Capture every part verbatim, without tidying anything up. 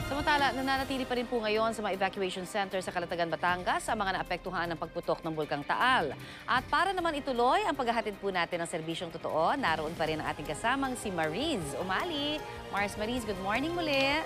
Samantala, nananatili pa rin po ngayon sa mga evacuation center sa Calatagan, Batangas ang mga naapektuhan ng pagputok ng Bulkang Taal. At para naman ituloy ang paghahatid po natin ng serbisyong totoo, naroon pa rin ang ating kasamang si Mariz Umali. Mars Mariz, good morning muli.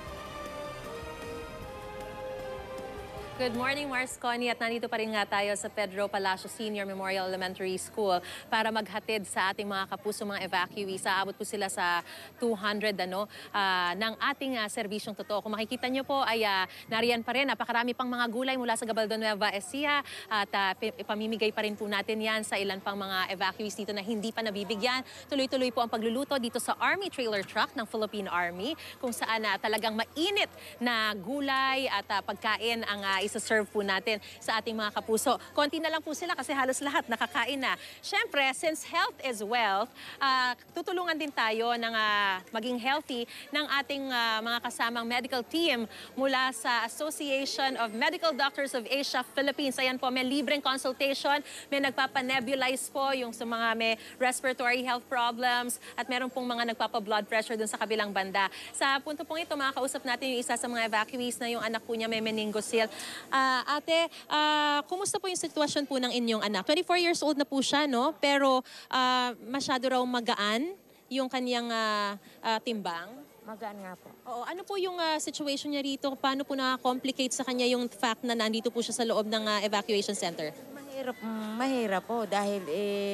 Good morning, Mars Connie. At nandito pa rin nga tayo sa Pedro Palacio Senior Memorial Elementary School para maghatid sa ating mga kapuso, mga evacuees. Aabot po sila sa two hundred ano, uh, ng ating uh, serbisyong totoo. Kung makikita nyo po ay uh, nariyan pa rin. Napakarami pang mga gulay mula sa Gabaldon Nueva Ecija. At uh, ipamimigay pa rin po natin yan sa ilan pang mga evacuees dito na hindi pa nabibigyan. Tuloy-tuloy po ang pagluluto dito sa Army Trailer Truck ng Philippine Army kung saan uh, talagang mainit na gulay at uh, pagkain ang uh, isa-serve po natin sa ating mga kapuso. Konti na lang po sila kasi halos lahat nakakain na. Siyempre, since health is wealth, uh, tutulungan din tayo ng uh, maging healthy ng ating uh, mga kasamang medical team mula sa Association of Medical Doctors of Asia, Philippines. Ayan po, may libreng consultation, may nagpapanebulize po yung sa mga may respiratory health problems at meron pong mga nagpapa-blood pressure dun sa kabilang banda. Sa punto pong ito, makakausap natin yung isa sa mga evacuees na yung anak po niya may meningocele. Uh, ate, uh, kumusta po yung sitwasyon po ng inyong anak? twenty-four years old na po siya, no? Pero uh, masyado raw magaan yung kanyang uh, uh, timbang. Magaan nga po. Oo, ano po yung uh, situation niya rito? Paano po na-complicate sa kanya yung fact na nandito po siya sa loob ng uh, evacuation center? Mahirap, mahirap po dahil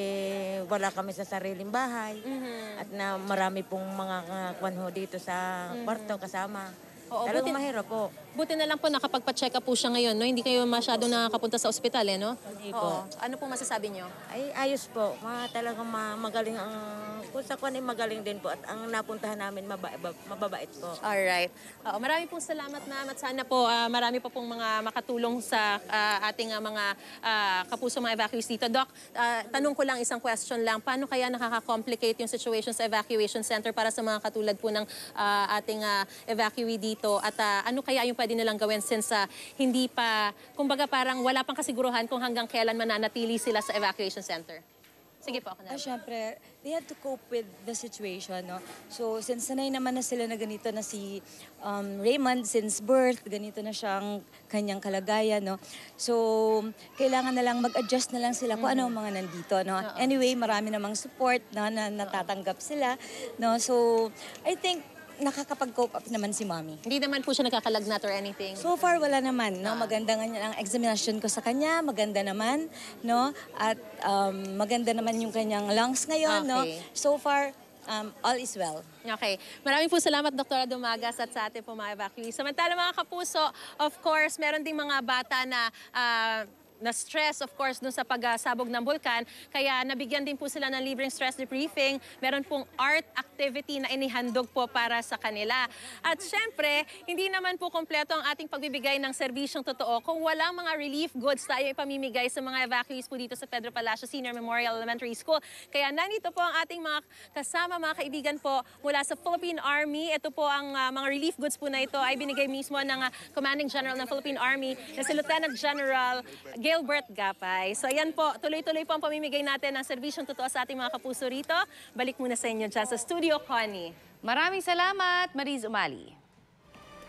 eh, wala kami sa sariling bahay. Mm-hmm. At na marami pong mga uh, kwanho dito sa mm-hmm. kwarto kasama. Oo, talagang buti, mahirap po. Buti na lang po nakapagpa-check up po siya ngayon, no? Hindi kayo masyado nakakapunta sa ospital, eh, no? Hindi po. Ano po masasabi niyo? Ay, ayos po. Ma, talagang ma, magaling ang... Kung sa kwan ay magaling din po. At ang napuntahan namin maba, mababait po. Alright. Uh, marami pong salamat, ma'am. At sana po uh, marami pa pong mga makatulong sa uh, ating uh, mga uh, kapuso mga evacuees dito. Doc, uh, tanong ko lang isang question lang. Paano kaya nakaka-complicate yung situation sa evacuation center para sa mga katulad po ng uh, ating uh, evacuee dito? At uh, ano kaya yung pwede nilang gawin since uh, hindi pa, kumbaga parang wala pang kasiguruhan kung hanggang kailan mananatili sila sa evacuation center? Sige po, ako na. Ah, syempre, they had to cope with the situation, no? So, since sanay naman na sila na ganito na si um, Raymond since birth, ganito na siyang kanyang kalagayan, no? So, kailangan na lang mag-adjust na lang sila kung ano ang mga nandito, no? Uh-oh. Anyway, marami namang support, no, na natatanggap sila, no? So, I think, nakakapag-cope up naman si Mommy. Hindi naman po siya nakakalagnat or anything? So far, wala naman. No? Maganda nga ang examination ko sa kanya. Maganda naman. No? At um, maganda naman yung kanyang lungs ngayon. Okay. No? So far, um, all is well. Okay. Maraming po salamat, Doktora Dumagas, at sa ating po mga evacuees. Samantala, mga kapuso, of course, meron ding mga bata na... Uh, na stress, of course, dun sa pagsabog ng bulkan. Kaya nabigyan din po sila ng libreng stress debriefing. Meron pong art activity na inihandog po para sa kanila. At syempre, hindi naman po kompleto ang ating pagbibigay ng serbisyong totoo kung walang mga relief goods tayo ipamimigay sa mga evacuees po dito sa Pedro Palacio Senior Memorial Elementary School. Kaya nandito po ang ating mga kasama, mga kaibigan po mula sa Philippine Army. Ito po ang uh, mga relief goods po na ito ay binigay mismo ng uh, Commanding General ng Philippine Army na si Lieutenant General Gilbert Gapay. So ayan po, tuloy-tuloy po ang pamimigay natin ng serbisyong totoo sa ating mga kapuso rito. Balik muna sa inyo dyan sa Studio Connie. Maraming salamat, Mariz Umali.